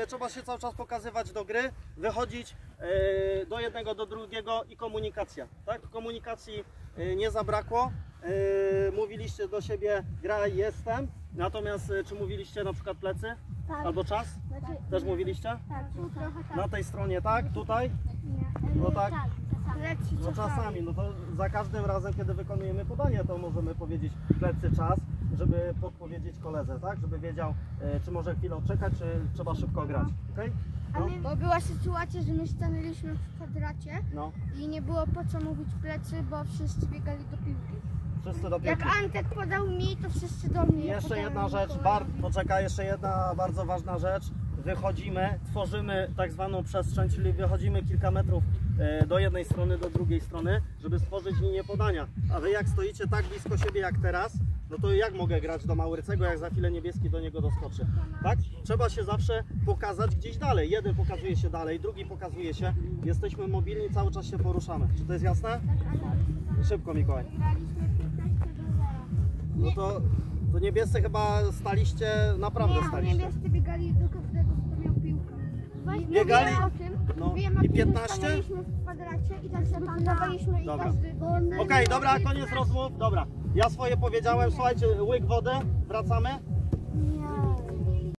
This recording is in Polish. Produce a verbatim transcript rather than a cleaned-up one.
e, trzeba się cały czas pokazywać do gry, wychodzić e, do jednego, do drugiego i komunikacja. Tak? Komunikacji e, nie zabrakło. E, mówiliście do siebie gra jestem, natomiast e, czy mówiliście na przykład plecy? Tak. Albo czas? Znaczy, Też mówiliście? tak, tu trochę tak. Na tej stronie tak, tutaj? Nie. No tak. Plecy No czasami, no to za każdym razem, kiedy wykonujemy podanie, to możemy powiedzieć plecy czas, żeby podpowiedzieć koledze, tak? Żeby wiedział, e, czy może chwilę odczekać, czy trzeba szybko grać. Okay? No. Bo była sytuacja, że my stanęliśmy w kwadracie No. i nie było po co mówić plecy, bo wszyscy biegali do piłki. Wszyscy do Jak piłki. Antek podał mi, to wszyscy do mnie. Ja Jeszcze podałem jedna rzecz, Mikołajowi. bar, poczekaj, jeszcze jedna bardzo ważna rzecz. Wychodzimy, tworzymy tak zwaną przestrzeń, czyli wychodzimy kilka metrów e, do jednej strony, do drugiej strony, żeby stworzyć linię podania. A wy jak stoicie tak blisko siebie jak teraz, no to jak mogę grać do Maurycego, jak za chwilę niebieski do niego doskoczy? Tak? Trzeba się zawsze pokazać gdzieś dalej. Jeden pokazuje się dalej, drugi pokazuje się. Jesteśmy mobilni, cały czas się poruszamy. Czy to jest jasne? Szybko, Mikołaj. Graliśmy piętnaście do zera. No to, to niebiescy chyba staliście, naprawdę Nie, staliście. niebiescy biegali do każdego, kto miał piłkę. Właśnie Biegali? mówiłem o tym, No. mówiłem o I tym, piętnaście? że stanęliśmy w kwadracie i tak sobie podawaliśmy i Dobra. każdy... Okej, okay, dobra, koniec rozmów. Dobra, ja swoje powiedziałem. Słuchajcie, łyk wody, wracamy. Nie.